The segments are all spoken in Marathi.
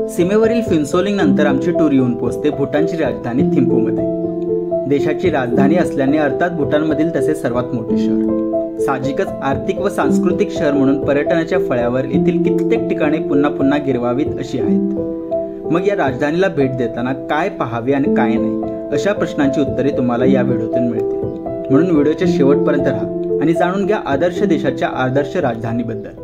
सीमेवरील फिन्सोलिंग नंतर आमची टूर येऊन पोहोचते भूटानची राजधानी थिम्पूमध्ये। देशाची राजधानी असल्याने अर्थात भूटानमधील तसे सर्वात मोठे शहर, साहजिकच आर्थिक व सांस्कृतिक शहर म्हणून पर्यटनाच्या फळ्यावर येथील कित्येक ठिकाणे पुन्हा पुन्हा गिरवावीत अशी आहेत। मग या राजधानीला भेट देताना काय पाहावे आणि काय नाही अशा प्रश्नांची उत्तरे तुम्हाला या व्हिडिओतून मिळतील। म्हणून व्हिडिओच्या शेवटपर्यंत राहा आणि जाणून घ्या आदर्श देशाच्या आदर्श राजधानीबद्दल।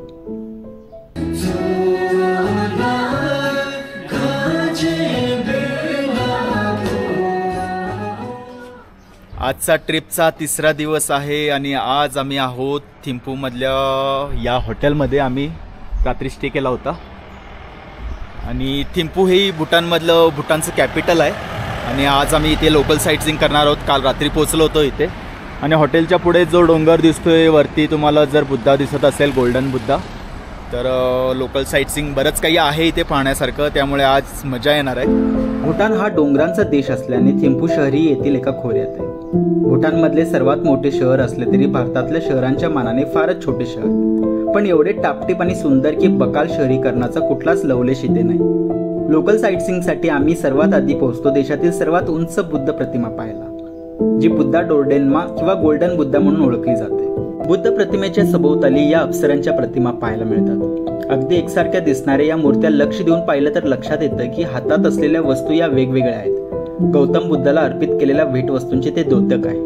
आजचा ट्रिपचा तिसरा दिवस आहे आणि आज आम्ही आहोत थिम्पूमधल्या या हॉटेलमध्ये आम्ही रात्री स्टे केला होता। आणि थिम्पू हे भूटानचं कॅपिटल आहे आणि आज आम्ही इथे लोकल साईटसीइंग करणार आहोत। काल रात्री पोहोचलो होतो इथे आणि हॉटेलच्या पुढे जो डोंगर दिसतोय वरती तुम्हाला जर बुद्धा दिसत असेल, गोल्डन बुद्धा, तर लोकल साईटसीइंग बरंच काही आहे इथे पाहण्यासारखं, त्यामुळे आज मजा येणार आहे। भूटान हा डोंगरांचा देश असल्याने थिम्पू शहरही येथील एका खोऱ्यात आहे। भूटानमधले सर्वात मोठे शहर असले तरी भारतातल्या शहरांच्या मानाने फारच छोटे शहर, पण एवढे टापटीप आणि सुंदर की बकाल शहरीकरणाचा कुठलाच लवलेश इथे नाही। लोकल साईटसीइंगसाठी आम्ही सर्वात आधी पोहोचतो देशातील सर्वात उंच बुद्ध प्रतिमा पाहायला, जी बुद्धा डोरडेन्मा किंवा गोल्डन बुद्धा म्हणून ओळखली जाते। बुद्ध प्रतिमेच्या सभोवताली या अप्सरांच्या प्रतिमा पाहायला मिळतात। अगदी एकसारख्या दिसणाऱ्या या मूर्त्या लक्ष देऊन पाहिलं तर लक्षात येतं की हातात असलेल्या वस्तू या वेगवेगळ्या आहेत। गौतम बुद्धाला अर्पित केलेल्या भेटवस्तूंचे ते द्योतक आहे।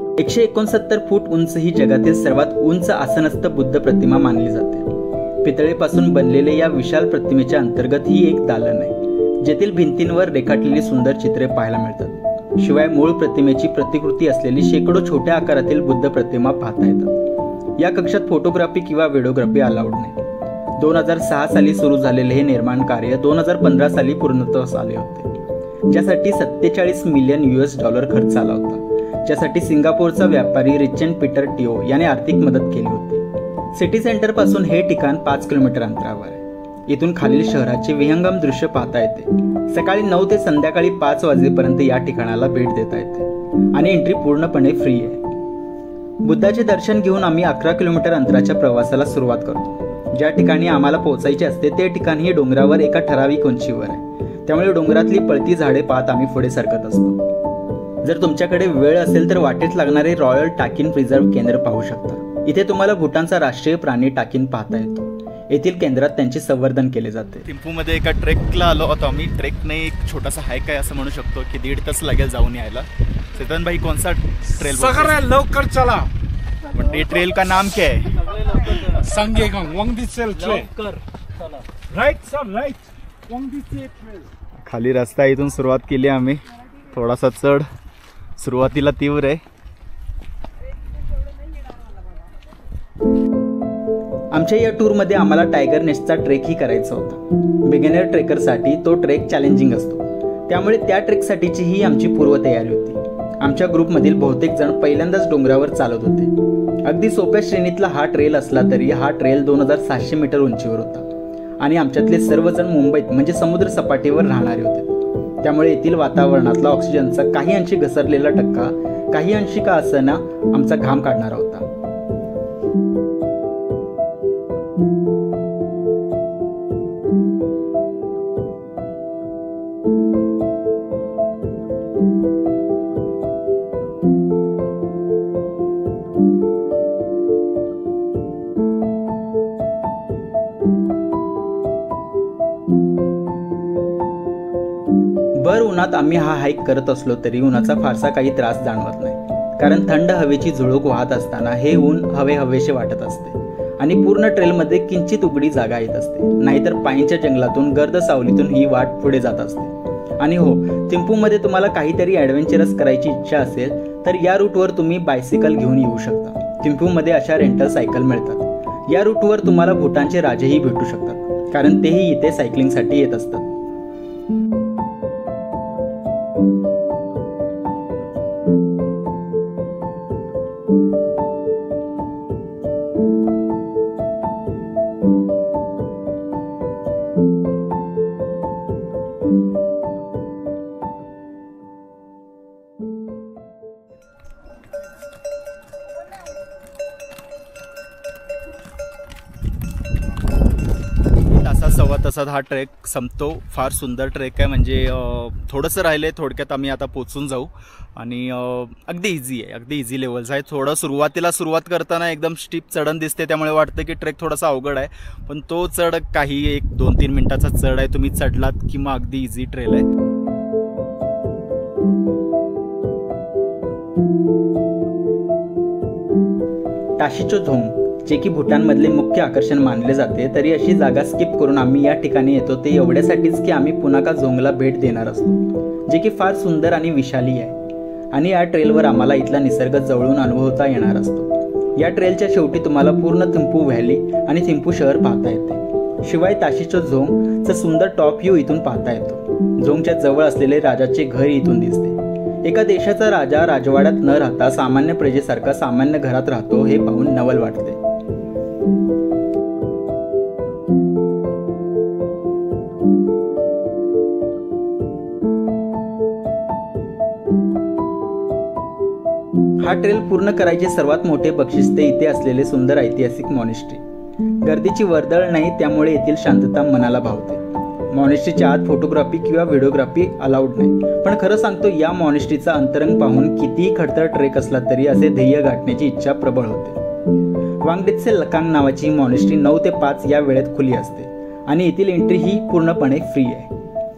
169 फूट उंच ही जगातील सर्वात उंच आसनस्थ बुद्ध प्रतिमा मानली जाते। पितळेपासून बनलेले या विशाल प्रतिमेच्या अंतर्गत ही एक दालन आहे, जेथील भिंतींवर रेखाटलेली सुंदर चित्रे पाहायला मिळतात। शिवाय मूळ प्रतिमेची प्रतिकृती असलेली शेकडो छोट्या आकारातील बुद्ध प्रतिमा पाहता येतात। या कक्षात फोटोग्राफी किंवा व्हिडिओग्राफी अलाउड नाही। 2006 साली सुरू झालेले हे निर्माण कार्य 2015 साली पूर्णत्वास आले होते, ज्यासाठी $47 मिलियन खर्च आला होता, ज्यासाठी सिंगापूरचा व्यापारी रिचर्ड पीटर टिओ याने आर्थिक मदत केली होती। सिटी सेंटर पासून हे ठिकाण 5 किलोमीटर अंतरावर आहे। इथून खालील शहराचे विहंगम दृश्य पाहता येते। सकाळी 9 ते संध्याकाळी 5 वाजेपर्यंत या ठिकाणाला भेट देता येते आणि एंट्री पूर्णपणे फ्री आहे। बुद्धाचे दर्शन घेऊन आम्ही 11 किलोमीटर अंतराच्या प्रवासाला सुरुवात करतो। ज्या ठिकाणी आम्हाला पोहोचायचे असते ते ठिकाण हे डोंगरावर एका ठराविक उंचीवर आहे, त्यामुळे डोंगरातली पळती झाडे पाहत आम्ही पुढे सरकत असतो। जर तुमच्याकडे वेळ असेल तर वाटेत लागणारे रॉयल टाकिन प्रिझर्व्ह केंद्र पाहू शकता। इथे तुम्हाला भूटानचा राष्ट्रीय प्राणी टाकिन पाहता येतो। येथील केंद्रात त्यांचे संवर्धन केले जाते। थिम्पूमध्ये एका ट्रेकला आलो होतो आम्ही। ट्रेकने एक छोटासा हायक आहे असं म्हणू शकतो की 1.5 तास लागेल जाऊन यायला। चेतन भाई कौन सा ट्रेल? लवकर चला। ये ट्रेल का नाम क्या है? संगेगंग वंगदिसेल ट्रेल। राइट सर, राइट वंगदिसेल ट्रेल। खाली रस्ता इथून सुरुवात केली आम्ही। थोडासा चढ सुरुवातीला तीव्र आहे। आमच्या या टूरमध्ये आम्हाला टायगर नेस्टचा ट्रेकही करायचा होता। बिगिनर ट्रेकरसाठी तो ट्रेक चॅलेंजिंग असतो, त्यामुळे त्या ट्रेकसाठीची ही आमची पूर्वतयारी होती। आमच्या ग्रुपमधील बहुतेक जण पहिल्यांदाच डोंगरावर चालत होते। अगदी सोप्या श्रेणीतला हा ट्रेल असला तरी हा ट्रेल 2700 मीटर उंचीवर होता आणि आमच्यातले सर्वजण मुंबईत म्हणजे समुद्र सपाटीवर राहणारे होते, त्यामुळे येथील वातावरणातला ऑक्सिजनचा काही अंशी घसरलेला टक्का काही अंशी का असना आमचा घाम काढणारा होता। भर उन्हात आम्ही हा हाईक करत असलो तरी उन्हाचा फारसा काही त्रास जाणवत नाही, कारण थंड हवेची झुळूक वाहत असताना हे ऊन हवेहवेसे वाटत असते आणि पूर्ण ट्रेलमध्ये किंचित उघडी जागा येत असते। नाहीतर पाईनच्या जंगलातून गर्द सावलीतून ही वाट पुढे जात असते। आणि हो, थिम्पूमध्ये तुम्हाला काहीतरी ॲडव्हेंचरस करायची इच्छा असेल तर या रूटवर तुम्ही बायसिकल घेऊन येऊ शकता। थिम्पूमध्ये अशा रेंटल सायकल मिळतात। या रूटवर तुम्हाला भूटानचे राजेही भेटू शकतात, कारण तेही इथे सायकलिंगसाठी येत असतात। तासात हा ट्रेक संपतो. फार सुंदर ट्रेक आहे, म्हणजे थोडंसं राहिलं आहे, थोडक्यात आम्ही आता पोचून जाऊ. आणि अगदी इझी आहे, अगदी इझी लेवल्स आहे. थोडं सुरुवात करताना एकदम स्टीप चढण दिसते, त्यामुळे वाटतं की ट्रेक थोडासा अवघड आहे, पण तो चढ काही 1-2-3 मिनिटाचा चढ आहे. तुम्ही चढलात की मग अगदी इझी ट्रेल आहे. टाशीचोझोंग जे की भूटानमधले मुख्य आकर्षण मानले जाते, तरी अशी जागा स्किप करून आम्ही या ठिकाणी येतो ते एवढ्यासाठीच की आम्ही पुनाका झोंगला भेट देणार असतो, जे की फार सुंदर आणि विशाली आहे. आणि या ट्रेलवर आम्हाला इथला निसर्ग जवळून अनुभवता येणार असतो. या ट्रेलच्या शेवटी तुम्हाला पूर्ण थिंपू व्हॅली आणि थिंपू शहर पाहता येते. शिवाय ताशीचोझोंगचा सुंदर टॉप व्ह्यू इथून पाहता येतो. झोंगच्या जवळ असलेले राजाचे घर इथून दिसते. एका देशाचा राजा राजवाड्यात न राहता सामान्य प्रजेसारखा सामान्य घरात राहतो, हे पाहून नवल वाटते. हा ट्रेल पूर्ण करायचे सर्वात मोठे बक्षीस ते इथे असलेले सुंदर ऐतिहासिक मॉनेस्ट्री. गर्दीची वर्दळ नाही, त्यामुळे येथील शांतता मनाला भावते. मॉनेस्ट्रीच्या आत फोटोग्राफी किंवा व्हिडिओग्राफी अलाउड नाही, पण खरं सांगतो या मॉनेस्ट्रीचा अंतरंग पाहून कितीही खडतर ट्रेक असला तरी असे ध्येय गाठण्याची इच्छा प्रबळ होते. वांगडेत्से लकांग नावाची मॉनेस्ट्री 9 ते 5 या वेळेत खुली असते आणि येथील एंट्री ही पूर्णपणे फ्री आहे.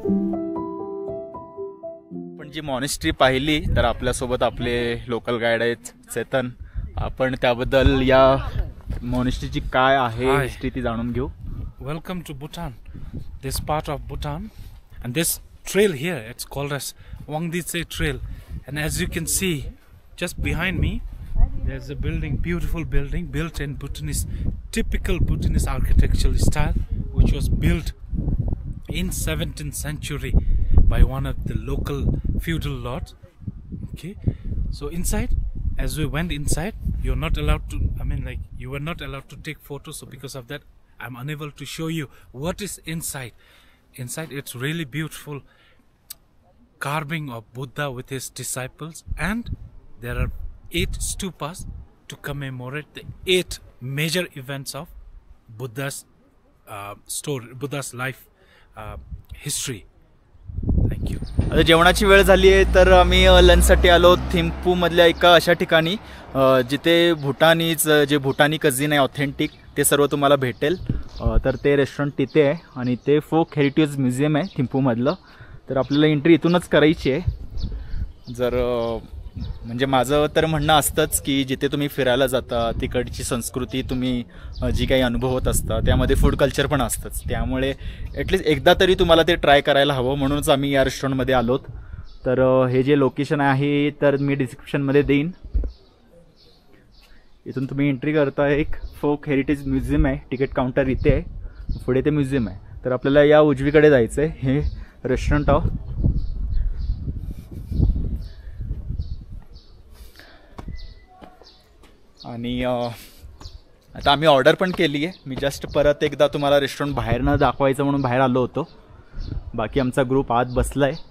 पण जी मॉनेस्ट्री पाहिली तर आपल्यासोबत आपले लोकल गाईड आहेत चेतन. आपण त्याबद्दल या मॉनेस्ट्रीची काय आहे हिस्ट्री ती जाणून घेऊ. Welcome to Bhutan. This part of Bhutan, and this trail here, it's called as Wangditse Trail. And as you can see, just behind me, there's a building, beautiful building, built in Bhutanese, typical Bhutanese architectural style, which was built in 17th century by one of the local feudal lords. Okay, so inside, as we went inside, you're not allowed to, you were not allowed to take photos, so because of that I'm unable to show you what is inside. Inside it's really beautiful carving of Buddha with his disciples, and there are 8 stupas to commemorate the 8 major events of Buddha's story, Buddha's life history. Thank you. आता जेवणाची वेळ झाली आहे, तर आम्ही लंचसाठी आलो थिम्पू मधल्या एका अशा ठिकाणी जिथे जे भूटानी कझिन आहे ऑथेंटिक, ते सर्व तुम्हाला भेटेल. तर ते रेस्टॉरंट तिथे आहे आणि ते फोक हेरिटेज म्युझियम आहे थिम्पूमधलं. तर आपल्याला एंट्री इथूनच करायची आहे. म्हणजे माझं तर म्हणणं असतंच की जिथे तुम्ही फिरायला जाता तिकडची संस्कृती तुम्ही जी काही अनुभवत असता त्यामध्ये फूड कल्चर पण असतंच, त्यामुळे ॲटलिस्ट एकदा तरी तुम्हाला ते ट्राय करायला हवं, म्हणूनच आम्ही या रेस्टॉरंटमध्ये आलोत. तर हे जे लोकेशन आहे तर मी डिस्क्रिप्शनमध्ये देईन. इथून तुम्ही एंट्री करता, एक फोक हेरिटेज म्युझियम आहे, तिकीट काउंटर इथे आहे, पुढे ते म्युझियम आहे. तर आपल्याला या उजवीकडे जायचं आहे. हे रेस्टॉरंट आहे आणि आता आम्ही ऑर्डर पण केली आहे. मी जस्ट परत एकदा तुम्हाला रेस्टॉरंट बाहेर न दाखवायचं म्हणून बाहेर आलो होतो. बाकी आमचा ग्रुप आत बसला आहे.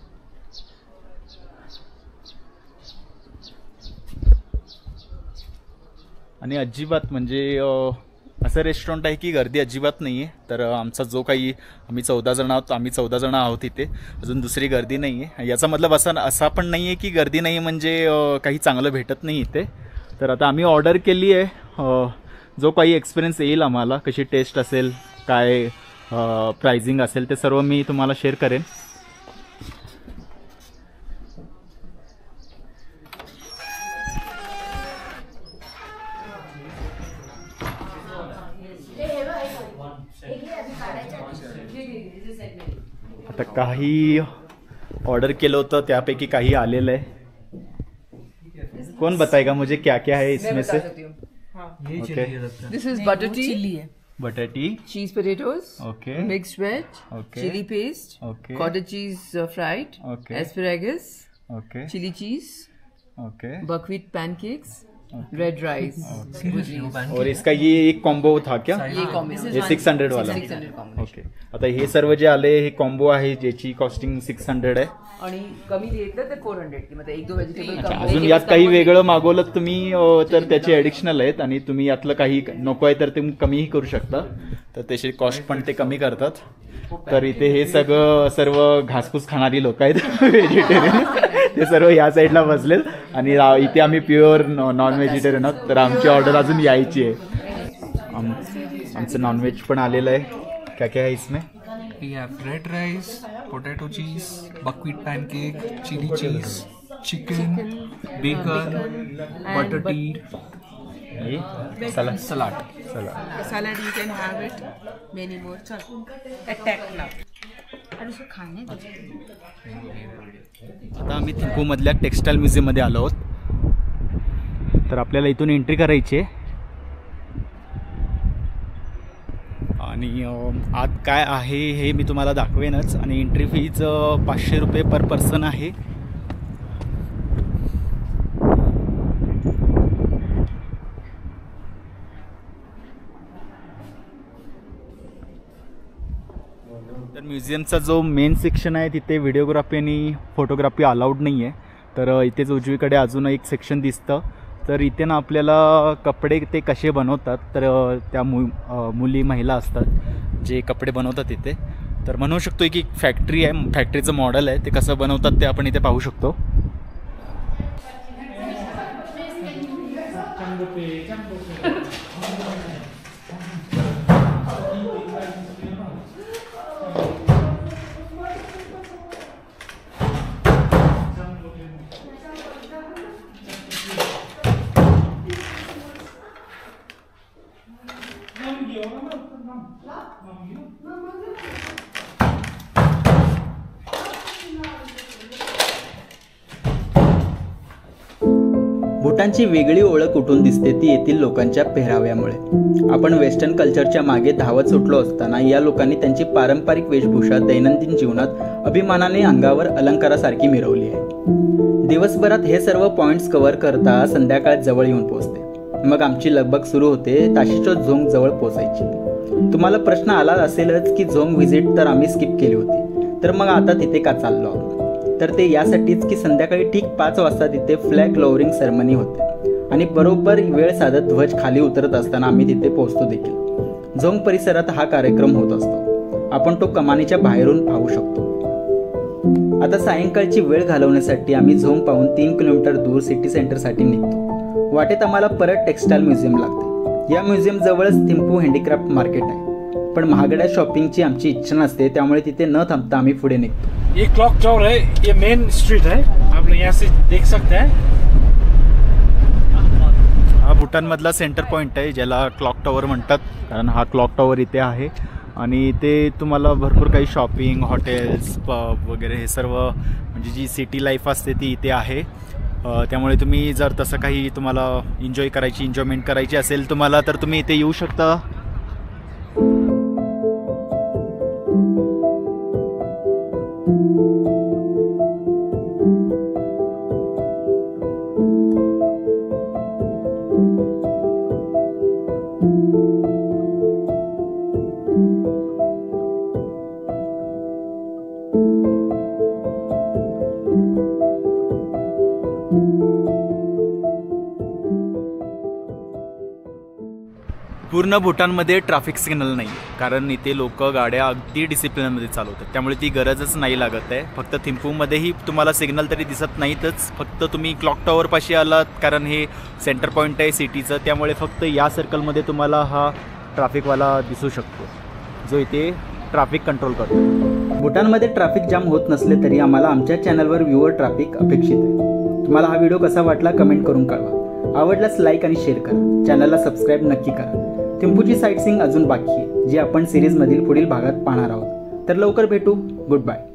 आणि अजिबात म्हणजे असं रेस्टॉरंट आहे की गर्दी अजिबात नाही आहे. तर आमचा जो काही आम्ही 14 जण आहोत, आम्ही 14 जण आहोत इथे, अजून दुसरी गर्दी नाही आहे. याचा मतलब असा पण नाही आहे की गर्दी नाही म्हणजे काही चांगलं भेटत नाही इथे. तर आता आम्ही ऑर्डर केली आहे. जो काही एक्सपिरियन्स येईल आम्हाला, कशी टेस्ट असेल, काय प्राइसिंग असेल, ते सर्व मी तुम्हाला शेअर करेन. आता काही ऑर्डर केलं होतं त्यापैकी काही आलेलं आहे. कौन बताएगा मुझे क्या क्या है इसमें से? Okay. This is butter tea, butter tea, cheese potatoes, okay, mixed veg, okay, chili paste, okay, cottage cheese fried, okay, asparagus, okay, chili cheese, okay, buckwheat pancakes, Red rice. और इसका ये एक कॉम्बो था क्या? ये combo. हे 600 वाला. 600 combination. ओके. आता हे सर्व जे आले हे कॉम्बो आहे ज्याची कॉस्टिंग 600 आहे. आणि कमी घेतलं तर 400 की म्हणजे 1-2 व्हेजिटेबल अजून यात काही वेगळं मागवलं तुम्ही तर त्याचे ॲडिशनल आहेत आणि तुम्ही यातलं काही नको आहे तर तुम्ही कमीही करू शकता. तर त्याची कॉस्ट पण ते कमी करतात. तर इथे हे सर्व घासपूस खाणारी लोक आहेत व्हेजिटेरियन, ते सर्व या साईडला बसलेत आणि इथे आम्ही प्युअर नॉन व्हेजिटेरियन आहोत. तर आमची ऑर्डर अजून यायची आहे. आमचं नॉनव्हेज पण आलेलं आहे. काय काय आहे इसमें? We have red rice, potato cheese, buckwheat pancake, chili cheese, chicken, bacon, butter tea, salad. Salad you can have it. Many more. Attack now. आता आम्ही थिंपूमधल्या टेक्स्टाईल म्युझियममध्ये आलो आहोत. तर आपल्याला इथून एंट्री करायची आहे आणि आत काय आहे हे मी तुम्हाला दाखवेनच. आणि एंट्री फीज 500 रुपये पर पर्सन आहे. तर म्युझियमचा जो मेन सेक्शन आहे तिथे व्हिडिओग्राफी आणि फोटोग्राफी अलाउड नाही आहे. तर इथेच उजवीकडे अजून एक सेक्शन दिसतं. तर इथे ना आपल्याला कपडे ते कसे बनवतात, तर त्या मुली महिला असतात जे कपडे बनवतात इथे. तर म्हणू शकतो की फॅक्टरी आहे, फॅक्टरीचं मॉडेल आहे. ते कसं बनवतात ते आपण इथे पाहू शकतो. भूटानची वेगळी ओळख उठून दिसते ती येथील लोकांच्या पेहराव्यामुळे. आपण वेस्टर्न कल्चरच्या मागे धावत सुटलो असताना या लोकांनी त्यांची पारंपरिक वेशभूषा दैनंदिन जीवनात अभिमानाने अंगावर अलंकारासारखी मिरवली आहे. दिवसभरात हे सर्व पॉइंट्स कव्हर करता संध्याकाळ जवळ येऊन पोहोचते. मग आमची लगबग सुरू होते. ताशीचो झोंग जवळ पोहोचायची. तुम्हाला प्रश्न आला असेलच की झोंग व्हिजिट तर आम्ही स्किप केली होती, तर मग आता तिथे का चाललो आहोत? तर ते यासाठीच की संध्याकाळी ठीक 5 वाजता तिथे फ्लॅग लॉवरिंग सेरेमनी होते आणि बरोबर वेळ साधत ध्वज खाली उतरत असताना आम्ही तिथे पोहोचतो देखील. झोंग परिसरात हा कार्यक्रम होत असतो. आपण तो कमानीच्या बाहेरून पाहू शकतो. आता सायंकाळची वेळ घालवण्यासाठी आम्ही झोंग पाहून 3 किलोमीटर दूर सिटी सेंटरसाठी निघतो. वाटेत आम्हाला परत टेक्स्टाईल म्युझियम लागते. या म्युझियम जवळच थिंपू हँडीक्राफ्ट मार्केट आहे. पण महागड्या शॉपिंगची आमची इच्छा नसते, त्यामुळे तिथे न थांबता आम्ही पुढे निघतो. ये क्लॉक टावर है, ये मेन स्ट्रीट है, आप लोग यहाँ से देख सकते हैं. हा भूटानमधला सेंटर पॉईंट आहे ज्याला क्लॉक टावर म्हणतात, कारण हा क्लॉक टावर इथे आहे. आणि इथे तुम्हाला भरपूर काही शॉपिंग, हॉटेल्स, पब वगैरे हे सर्व म्हणजे जी सिटी लाईफ असते ती इथे आहे. त्यामुळे तुम्ही जर तसं काही तुम्हाला एन्जॉयमेंट करायची असेल तुम्हाला, तर तुम्ही इथे येऊ शकता. पूर्ण भूटानमध्ये ट्रॅफिक सिग्नल नाही आहे, कारण इथे लोक गाड्या अगदी डिसिप्लिनमध्ये चालवतात. त्यामुळे ती गरजच नाही लागत आहे. फक्त थिंपूमध्येही तुम्हाला सिग्नल तरी दिसत नाहीतच. फक्त तुम्ही क्लॉक टॉवरपाशी आलात, कारण हे सेंटर पॉईंट आहे सिटीचं. त्यामुळे फक्त या सर्कलमध्ये तुम्हाला हा ट्रॅफिकवाला दिसू शकतो, जो इथे ट्रॅफिक कंट्रोल करतो. भूटानमध्ये ट्रॅफिक जाम होत नसले तरी आम्हाला आमच्या चॅनलवर व्ह्यूअर ट्रॅफिक अपेक्षित आहे. तुम्हाला हा व्हिडिओ कसा वाटला कमेंट करून कळवा. आवडल्यास लाईक आणि शेअर करा. चॅनलला सबस्क्राईब नक्की करा. थिंपूची साईटसीइंग अजून बाकी आहे, जी आपण सिरीजमधील पुढील भागात पाहणार आहोत. तर लवकर भेटू. Good bye.